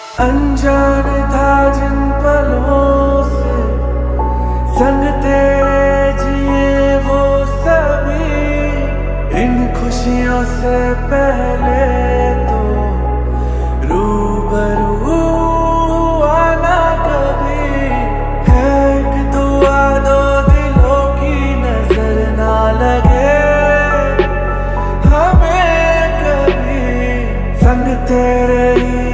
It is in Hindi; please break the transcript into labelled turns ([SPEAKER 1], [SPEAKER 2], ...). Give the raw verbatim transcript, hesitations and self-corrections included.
[SPEAKER 1] अनजान था जिन पलों से संग तेरे जिए वो सभी, इन खुशियों से पहले तो रूबरू आना कभी। है एक दुआ दो दिलों की नजर ना लगे हमें कभी, संग तेरे ही